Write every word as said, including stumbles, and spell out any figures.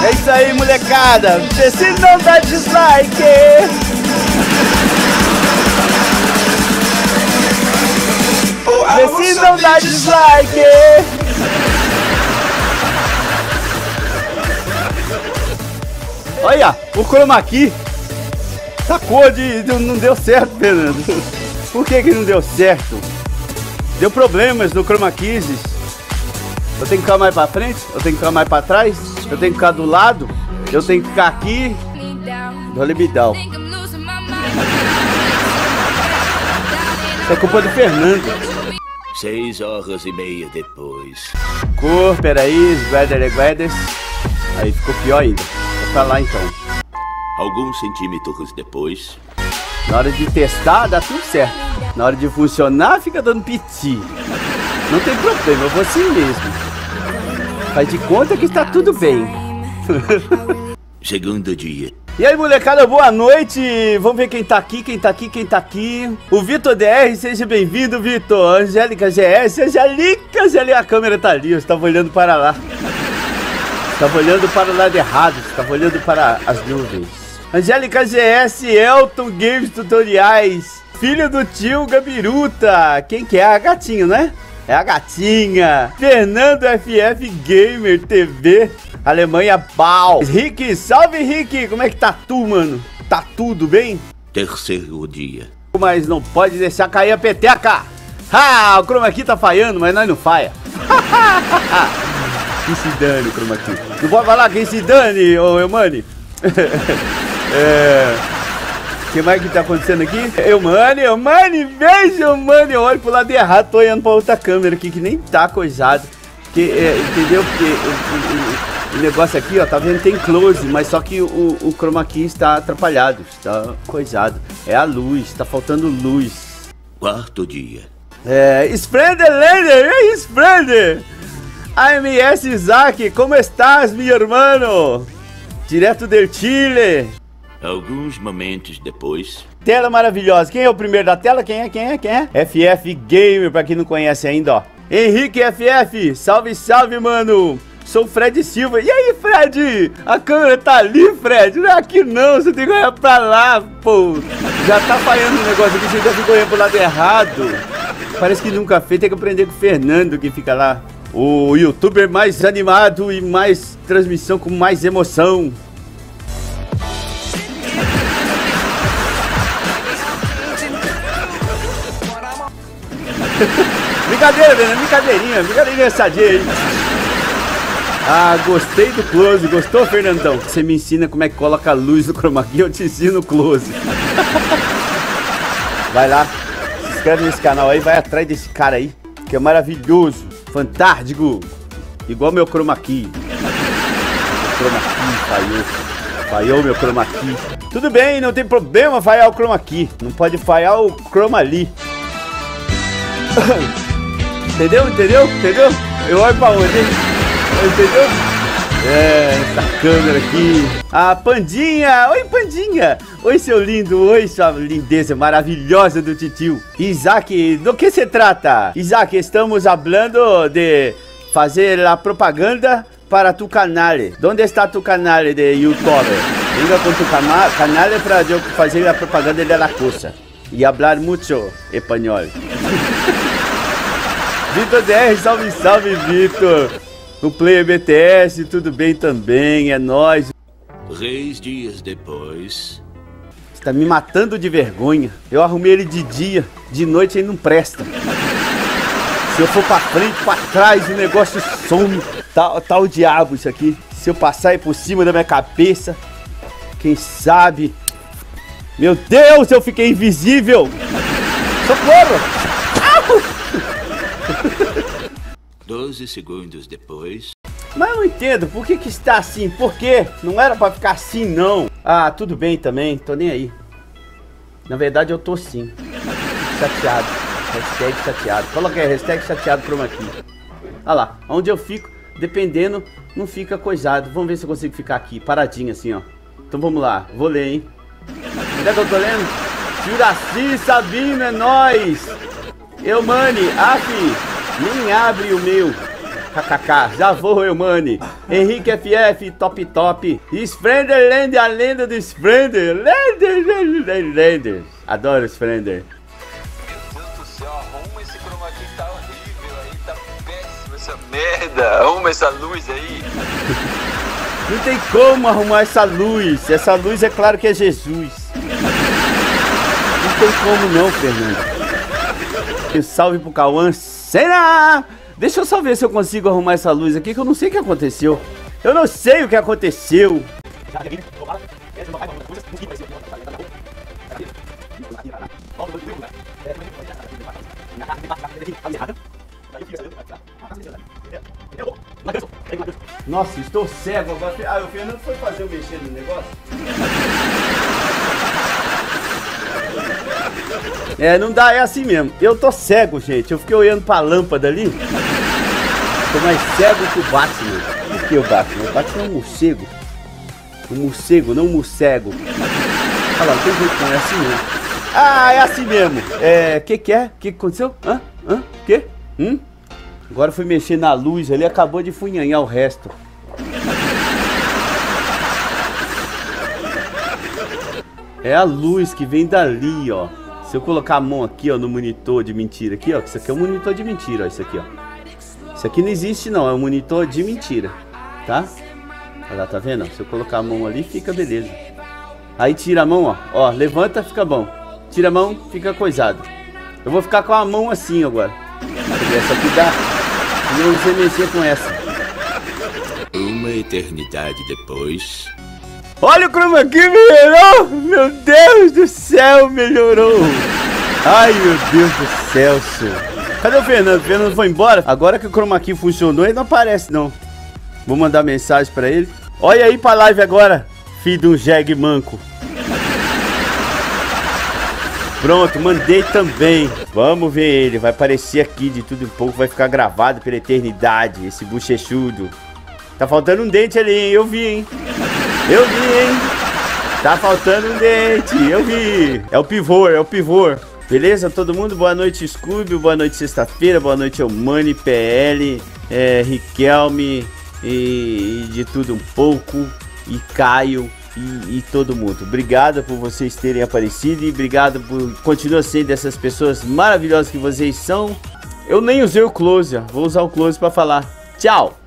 É isso aí, molecada. Vê se não dá dislike. Vê se não dá dislike. Olha, o chroma key sacou de, de... Não deu certo, Fernando. Por que que não deu certo? Deu problemas no chroma key. Eu tenho que ficar mais pra frente? Eu tenho que ficar mais pra trás? Eu tenho que ficar do lado? Eu tenho que ficar aqui? Do libidão. Isso é culpa do Fernando. Seis horas e meia depois. Cor, peraí, guarda, guarda. Aí ficou pior ainda. Vou pra lá então. Alguns centímetros depois. Na hora de testar, dá tudo certo. Na hora de funcionar, fica dando piti. Não tem problema, eu vou assim mesmo. Faz de conta que está tudo bem. Segundo dia. E aí, molecada, boa noite. Vamos ver quem tá aqui, quem tá aqui, quem tá aqui. O Vitor D R, seja bem-vindo, Vitor. Angélica G S, Angélica, Angélica, a câmera tá ali, eu estava olhando para lá. Estava olhando para o lado errado, estava olhando para as nuvens. Angélica G S, Elton Games Tutoriais, filho do tio Gabiruta. Quem que é? A gatinho, né? É a gatinha. Fernando F F Gamer T V, Alemanha Bal. Rick, salve Rick. Como é que tá tu, mano? Tá tudo bem? Terceiro dia. Mas não pode deixar cair a peteca. Ah, o chroma key tá falhando, mas nós não falha. Que se dane o chroma key. Não pode falar quem se dane, ô Eumani. É... O que mais que tá acontecendo aqui? Eumani, Eumani, veja, Eumani. Eu olho pro lado errado, tô olhando pra outra câmera aqui que nem tá coisado. Que, é, entendeu? Porque o, o, o negócio aqui, ó, tá vendo? Tem close, mas só que o, o chroma key está atrapalhado, está coisado. É a luz, tá faltando luz. Quarto dia. É, Splendor Lander, e aí, Splendor? A M S Isaac, como estás, meu irmão? Direto del Chile. Alguns momentos depois. Tela maravilhosa. Quem é o primeiro da tela? Quem é? Quem é? Quem é? F F Gamer, pra quem não conhece ainda, ó. Henrique F F, salve, salve, mano. Sou o Fred Silva. E aí, Fred? A câmera tá ali, Fred. Não é aqui não, você tem que olhar pra lá, pô. Já tá falhando o negócio aqui, você já ficou olhando pro lado errado. Parece que nunca fez, tem que aprender com o Fernando que fica lá. O youtuber mais animado e mais transmissão com mais emoção. Brincadeira, Fernando, brincadeirinha, brincadeirinha sadia aí. Ah, gostei do close, gostou, Fernandão? Você me ensina como é que coloca a luz no chroma key, eu te ensino o close. Vai lá, se inscreve nesse canal aí, vai atrás desse cara aí, que é maravilhoso, fantástico, igual meu chroma key. O chroma key falhou, falhou meu chroma key. Tudo bem, não tem problema falhar o chroma key, não pode falhar o chroma ali. Entendeu? Entendeu? Entendeu? Eu olho pra onde, hein? Entendeu? É, essa câmera aqui. Ah, Pandinha! Oi, Pandinha! Oi, seu lindo! Oi, sua lindeza maravilhosa do titio. Isaac, do que se trata? Isaac, estamos falando de fazer a propaganda para tu canal. Onde está tu canal de YouTube? Venga com tu cana canal para eu fazer a propaganda de la cosa. E falar muito espanhol. Vitor D R, salve, salve, Vitor. O Player B T S, tudo bem também, é nóis. Três dias depois. Você tá me matando de vergonha. Eu arrumei ele de dia, de noite ele não presta. Se eu for pra frente, pra trás, o negócio some. Tá, tá o diabo isso aqui. Se eu passar aí por cima da minha cabeça, quem sabe... Meu Deus, eu fiquei invisível. Socorro! Au! doze segundos depois. Mas eu não entendo, por que que está assim? Por quê? Não era pra ficar assim, não. Ah, tudo bem também, tô nem aí. Na verdade eu tô sim. Fico chateado. Hashtag chateado. Coloca aí, hashtag chateado chroma key. Olha lá, onde eu fico, dependendo, não fica coisado. Vamos ver se eu consigo ficar aqui, paradinho assim, ó. Então vamos lá, vou ler, hein. Onde é que eu tô lendo? Juraci, Sabino, é nóis. Eu, mani, af, nem abre o meu. kkk, já vou eu, mano. Henrique F F, top top. Splendor Lander, a lenda do Splendor. Lander, Lander, Lander. Adoro Splendor. Meu Deus do céu, arruma esse chroma key, tá horrível aí, tá péssimo essa merda. Arruma essa luz aí. Não tem como arrumar essa luz. Essa luz é claro que é Jesus. Não tem como não, Fernando. E salve pro Cauã. Será? Deixa eu só ver se eu consigo arrumar essa luz aqui, que eu não sei o que aconteceu. Eu não sei o que aconteceu. Nossa, estou cego agora. Ah, o Fernando foi fazer eu mexer no negócio? É, não dá, é assim mesmo. Eu tô cego, gente. Eu fiquei olhando pra lâmpada ali. Tô mais cego que o Batman. Por que o Batman? O Batman é um morcego. Um morcego, não um morcego. Olha lá, não tem jeito não, é assim mesmo. Ah, é assim mesmo. É, que que é? Que que aconteceu? Hã? Hã? Que? Hum? Agora fui mexer na luz ali, acabou de funhanhar o resto. É a luz que vem dali, ó. Se eu colocar a mão aqui, ó, no monitor de mentira aqui, ó. Isso aqui é um monitor de mentira, ó. Isso aqui, ó. Isso aqui não existe, não. É um monitor de mentira, tá? Olha lá, tá vendo? Se eu colocar a mão ali, fica beleza. Aí tira a mão, ó. Ó, levanta, fica bom. Tira a mão, fica coisado. Eu vou ficar com a mão assim agora. Essa aqui dá. Não você mexer com essa. Uma eternidade depois. Olha o chroma key, melhorou! Meu Deus do céu, melhorou! Ai, meu Deus do céu, senhor. Cadê o Fernando? O Fernando foi embora? Agora que o chroma key funcionou, ele não aparece, não. Vou mandar mensagem pra ele. Olha aí pra live agora, filho de um jegue manco. Pronto, mandei também. Vamos ver ele. Vai aparecer aqui de tudo um pouco. Vai ficar gravado pela eternidade. Esse bochechudo. Tá faltando um dente ali, hein? Eu vi, hein? Eu vi, hein? Tá faltando um dente. Eu vi. É o pivô, é o pivô. Beleza, todo mundo? Boa noite, Scooby. Boa noite, sexta-feira. Boa noite, Eumani, P L, é, Riquelme e, e de tudo um pouco. E Caio. E, e todo mundo, obrigado por vocês terem aparecido e obrigado por continuar sendo essas pessoas maravilhosas que vocês são. Eu nem usei o close, ó. Vou usar o close para falar. Tchau!